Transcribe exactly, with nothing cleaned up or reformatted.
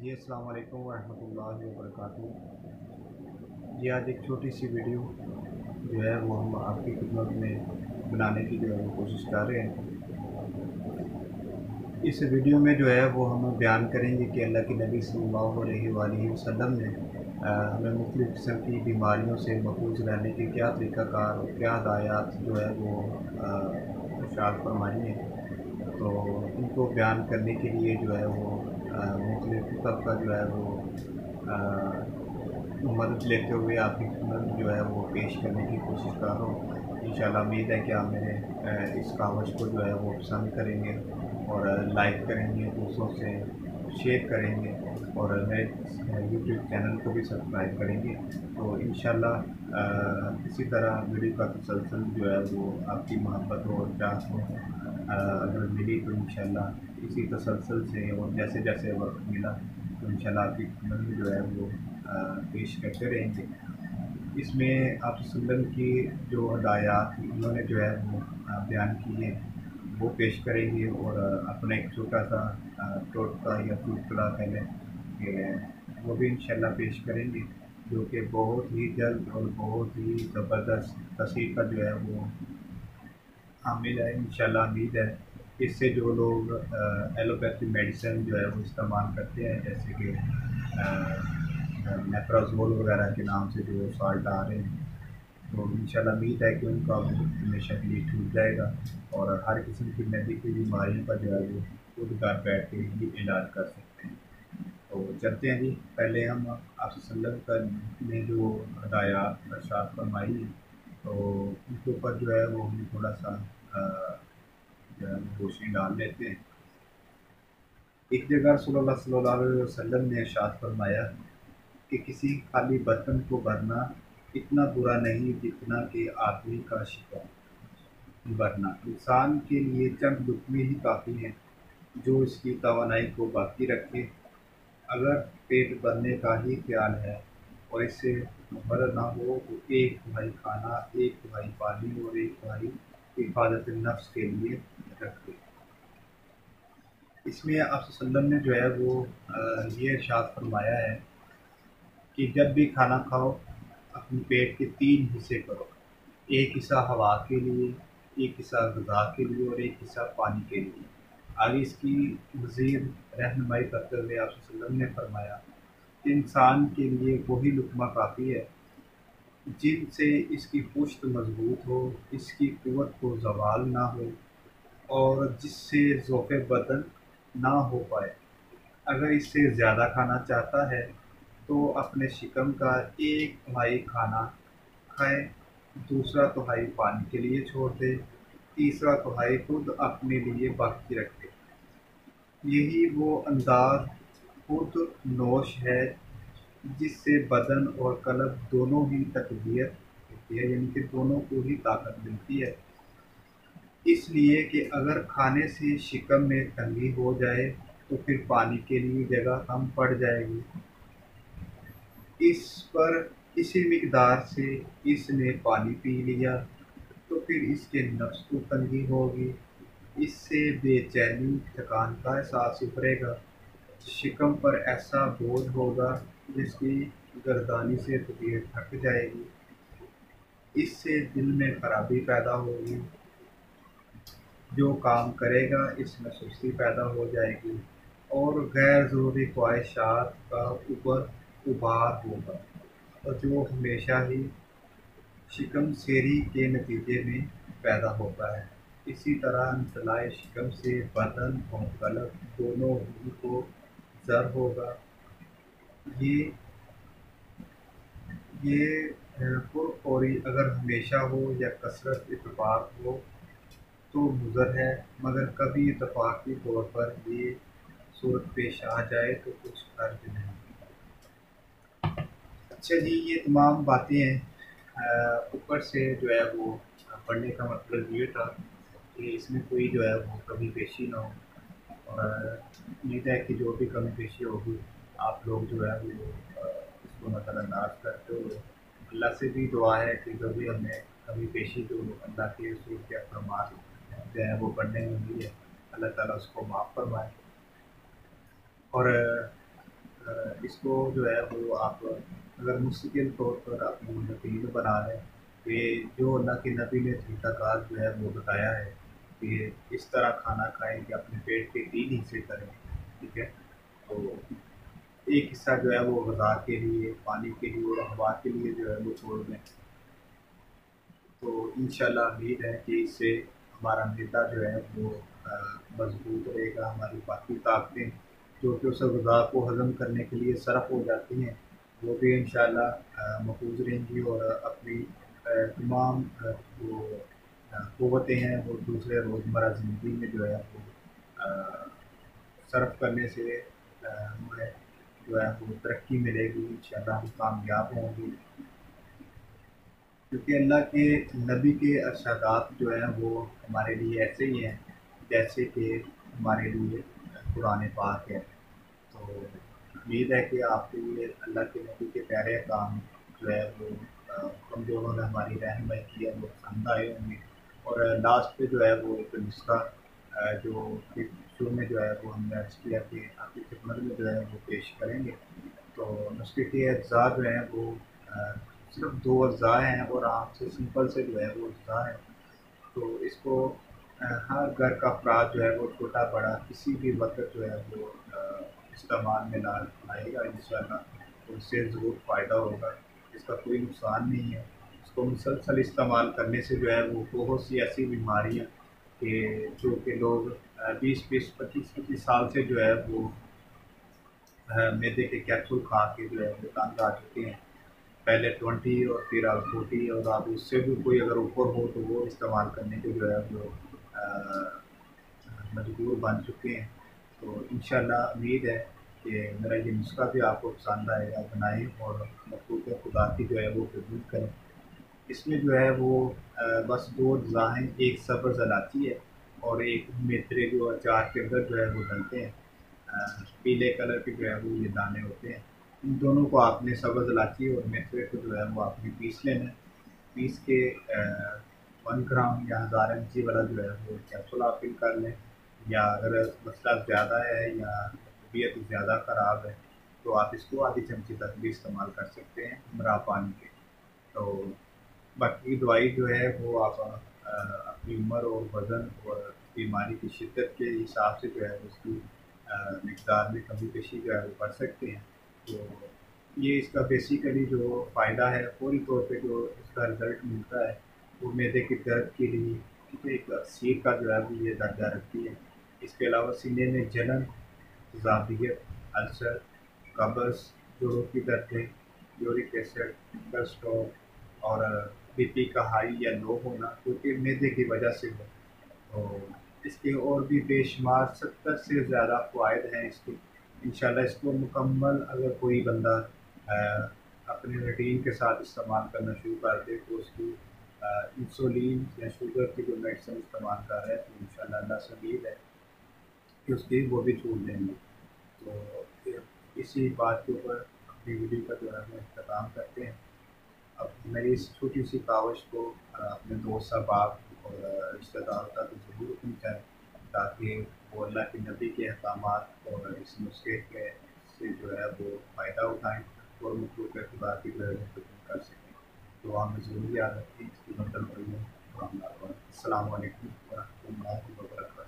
جی السلام علیکم ورحمۃ اللہ وبرکاتہ۔ جی آج ایک چھوٹی سی ویڈیو جو ہے وہ ہم آپ کی خدمت میں بنانے کی جو ہے وہ کوشش کر رہے ہیں۔ اس ویڈیو میں جو ہے وہ ہم بیان کریں گے کہ اللہ کے نبی صلی اللہ علیہ وآلہ وسلم نے ہمیں مختلف قسم کی بیماریوں سے محفوظ رہنے کے کیا طریقہ کار اور کیا ہدایات جو ہے وہ ارشاد فرمائی ہیں۔ تو ان کو بیان کرنے کے لیے جو ہے وہ مختلف کتب کا جو ہے وہ مدد لیتے ہوئے آپ کی خدمت جو ہے وہ پیش کرنے کی کوشش کر رہا ہوں۔ انشاءاللہ امید ہے کہ آپ میرے اس کاوش کو جو ہے وہ پسند کریں گے اور لائک کریں گے، دوستوں سے شیئر کریں گے اور میرے یوٹیوب چینل کو بھی سبسکرائب کریں گے۔ تو انشاءاللہ اسی طرح ویڈیو کا تسلسل جو ہے وہ آپ کی محبت اور چاہت کو اگر ملی تو انشاءاللہ اسی تسلسل سے اور جیسے جیسے وقت ملا تو انشاءاللہ آپ کی خدمت میں جو ہے وہ پیش کرتے رہیں گے۔ اس میں آپ صلی اللہ علیہ وسلم کی جو ہدایات انہوں نے جو ہے وہ بیان کیے وہ پیش کریں گے اور اپنا ایک چھوٹا سا ٹوٹکا یا چٹکلا پہلے کہ وہ بھی انشاءاللہ پیش کریں گے، جو کہ بہت ہی جلد اور بہت ہی زبردست تاثیر کا جو ہے وہ حامل ہے۔ انشاءاللہ امید ہے اس سے جو لوگ ایلوپیتھی میڈیسن جو ہے وہ استعمال کرتے ہیں، جیسے کہ میپرازول وغیرہ کے نام سے جو سالٹ آ رہے ہیں، تو انشاءاللہ امید ہے کہ ان کا ہمیشہ کے لیے چھوٹ جائے گا اور ہر قسم کی میدے کی بیماریوں کا جو ہے وہ خود گھر بیٹھ کے ہی علاج کر سکتے ہیں۔ تو چلتے ہیں جی، پہلے ہم آپ صلی اللہ علیہ وسلم نے جو ہدایات ارشاد فرمائی ہیں تو ان کے اوپر جو ہے وہ ہم تھوڑا سا جو ہے روشنی ڈال لیتے ہیں۔ ایک جگہ رسول اللہ صلی اللہ علیہ وسلم نے ارشاد فرمایا کہ کسی خالی برتن کو بھرنا اتنا برا نہیں جتنا کہ آدمی کا شکم بھرنا۔ انسان کے لیے چند لقمے ہی کافی ہیں جو اس کی توانائی کو باقی رکھے۔ اگر پیٹ بھرنے کا ہی خیال ہے اور اس سے مبر نہ ہو تو ایک تہائی کھانا، ایک تہائی پانی اور ایک تہائی حفاظت نفس کے لیے رکھے۔ اس میں آپ صلی اللہ علیہ وسلم نے جو ہے وہ یہ ارشاد فرمایا ہے کہ جب بھی کھانا کھاؤ اپنے پیٹ کے تین حصے کرو، ایک حصہ ہوا کے لیے، ایک حصہ غذا کے لیے اور ایک حصہ پانی کے لیے۔ آگے اس کی مزید رہنمائی کرتے ہوئے آپ صلی اللہ علیہ وسلم نے فرمایا کہ انسان کے لیے وہی لقمہ کافی ہے جن سے اس کی پشت مضبوط ہو، اس کی قوت کو زوال نہ ہو اور جس سے ذوق بدن نہ ہو پائے۔ اگر اس سے زیادہ کھانا چاہتا ہے تو اپنے شکم کا ایک تہائی کھانا کھائے، دوسرا تہائی پانی کے لیے چھوڑ دے، تیسرا تہائی خود اپنے لیے باقی رکھے۔ یہی وہ انداز خود نوش ہے جس سے بدن اور قلب دونوں ہی تقویت ہوتی ہے، یعنی کہ دونوں کو ہی طاقت ملتی ہے۔ اس لیے کہ اگر کھانے سے شکم میں تنگی ہو جائے تو پھر پانی کے لیے جگہ کم پڑ جائے گی۔ اس پر اسی مقدار سے اس نے پانی پی لیا تو پھر اس کے نفس کو تنگی ہوگی، اس سے بے چینی تھکان کا احساس ابھرے گا، شکم پر ایسا بوجھ ہوگا جس کی گردانی سے طبیعت تھک جائے گی، اس سے دل میں خرابی پیدا ہوگی، جو کام کرے گا اس میں سستی پیدا ہو جائے گی اور غیر ضروری خواہشات کا اوپر ابھار ہوگا اور جو ہمیشہ ہی شکم سیری کے نتیجے میں پیدا ہوتا ہے۔ اسی طرح انتلاع شکم سے بدن اور قلب دونوں ہی کو ضر ہوگا۔ یہ یہ پرخوری اگر ہمیشہ ہو یا کثرت اتفاق ہو تو مضر ہے، مگر کبھی اتفاقی طور پر یہ صورت پیش آ جائے تو کچھ حرج نہیں۔ اچھا جی، یہ تمام باتیں ہیں اوپر سے جو ہے وہ پڑھنے کا مطلب یہ تھا کہ اس میں کوئی جو ہے وہ کمی پیشی نہ ہو، اور امید ہے کہ جو بھی کمی پیشی ہوگی آپ لوگ جو ہے وہ اس کو نظر انداز کرتے ہوئے اللہ سے بھی دعا ہے کہ جو بھی ہمیں کمی پیشی جو اللہ کے رسول کے احکامات جو ہے وہ پڑھنے میں ہوئی ہے اللہ تعالیٰ اس کو معاف فرمائے۔ اور اس کو جو ہے وہ آپ اگر مستقل طور پر اپنی روٹین بنا لیں کہ جو اللہ کے نبی نے طریقہ کار جو ہے وہ بتایا ہے کہ اس طرح کھانا کھائیں کہ اپنے پیٹ کے تین حصے کریں، ٹھیک ہے؟ تو ایک حصہ جو ہے وہ غذا کے لیے، پانی کے لیے اور ہوا کے لیے جو ہے وہ چھوڑ دیں۔ تو انشاءاللہ امید ہے کہ اس سے ہمارا معدہ جو ہے وہ آ، مضبوط رہے گا، ہماری باقی طاقتیں جو کہ اس غذا کو ہضم کرنے کے لیے صرف ہو جاتی ہیں وہ بھی انشاءاللہ آ، محفوظ رہیں گی، اور اپنی آ، تمام آ، جو آ، قوتیں ہیں وہ دوسرے روزمرہ زندگی میں جو ہے وہ آ، صرف کرنے سے آ، ہمیں جو ہے وہ ترقی ملے گی، انشاءاللہ ہم کامیاب ہوں گے، کیونکہ اللہ کے نبی کے ارشادات جو ہیں وہ ہمارے لیے ایسے ہی ہیں جیسے کہ ہمارے لیے قرآن پاک ہے۔ تو امید ہے کہ آپ کے لیے اللہ کے نبی کے پیارے کام جو ہے وہ آ، ہم دونوں نے ہماری رہنمائی کی ہے وہ پسند آئے ہوں گے، اور لاسٹ پہ جو ہے وہ ایک نسخہ آ، جو کہ شروع میں جو ہے وہ ہم نے عرض کیا کہ آپ کی خدمت میں جو ہے وہ پیش کریں گے۔ تو نسخے کے اجزاء جو ہیں وہ آ، صرف دو اجزاء ہیں اور آپ سے سمپل سے جو ہے وہ اجزاء ہیں۔ تو اس کو آ، ہر گھر کا افراد جو ہے وہ چھوٹا بڑا کسی بھی وقت جو ہے وہ آ، استعمال میں لا لائے گا انشاءاللہ، تو اس سے ضرور فائدہ ہوگا، اس کا کوئی نقصان نہیں ہے۔ اس کو مسلسل استعمال کرنے سے جو ہے وہ بہت سی ایسی بیماریاں کہ جو کہ لوگ بیس بیس پچیس پچیس سال سے جو ہے وہ میدے کے کیپسول کھا کے جو ہے وہ تنگ آ چکے ہیں، پہلے ٹوینٹی اور پھر اب فورٹی، اور اب اس سے بھی کوئی اگر اوپر ہو تو وہ استعمال کرنے کے جو ہے وہ مجبور بن چکے ہیں۔ تو انشاءاللہ امید ہے کہ میرا یہ نسخہ بھی آپ کو پسند آئے گا، بنائیں اور مخلوق خدا کی جو ہے وہ قبول کریں۔ اس میں جو ہے وہ بس دو اجزاء ہیں، ایک سبز الائچی ہے اور ایک میتھرے جو اچار کے اندر جو ہے وہ ڈلتے ہیں، پیلے کلر کے جو ہے وہ یہ دانے ہوتے ہیں۔ ان دونوں کو آپ نے سبز الائچی اور میتھرے کو جو ہے وہ آپ نے پیس لینا ہے، پیس کے ون گرام یا ہزار ایم جی والا جو ہے وہ کیپسول آپ فل کر لیں، یا اگر مسئلہ زیادہ ہے یا طبیعت زیادہ خراب ہے تو آپ اس کو آدھی چمچی تک بھی استعمال کر سکتے ہیں ہمراہ پانی کے۔ تو باقی دوائی جو ہے وہ آپ اپنی عمر اور وزن اور بیماری کی شدت کے حساب سے جو ہے اس کی مقدار میں کمی بیشی جو ہے وہ کر سکتے ہیں۔ تو یہ اس کا بیسیکلی جو فائدہ ہے فوری طور پہ جو اس کا رزلٹ ملتا ہے وہ معدے کے درد کے لیے ایک سیر کا جو ہے وہ یہ درجہ رکھتی ہے۔ اس کے علاوہ سینے میں جلن، تیزابیت، السر، قبض، جوڑوں کی دردیں، یورک ایسڈ، کولیسٹرول اور بی پی کا ہائی یا لو ہونا جو کہ معدے کی وجہ سے ہو، تو اس کے اور بھی بے شمار ستر سے زیادہ فوائد ہیں اس کے۔ انشاءاللہ اس کو مکمل اگر کوئی بندہ اپنے روٹین کے ساتھ استعمال کرنا شروع کر دے تو اس کی انسولین یا شوگر کی جو میڈیسن استعمال کر رہے ہیں تو انشاءاللہ اللہ سے امید ہے کہ اس کی وہ بھی چھوٹ دیں گے۔ تو اسی بات کے اوپر اپنی ویڈیو کا جو ہے ہم اختتام کرتے ہیں۔ اب میری اس چھوٹی سی کاوش کو اپنے دوست احباب اور رشتہ داروں تک ضرور پہنچائیں تاکہ وہ اللہ کے نبی کے احکامات اور اس نسخے کے سے جو ہے وہ فائدہ اٹھائیں اور مخلوق خدا کی ضرورت کر سکیں۔ تو ہمیں ضرور یاد رکھیں اس کی مطلب السلام علیکم ورحمۃ اللہ وبرکاتہ۔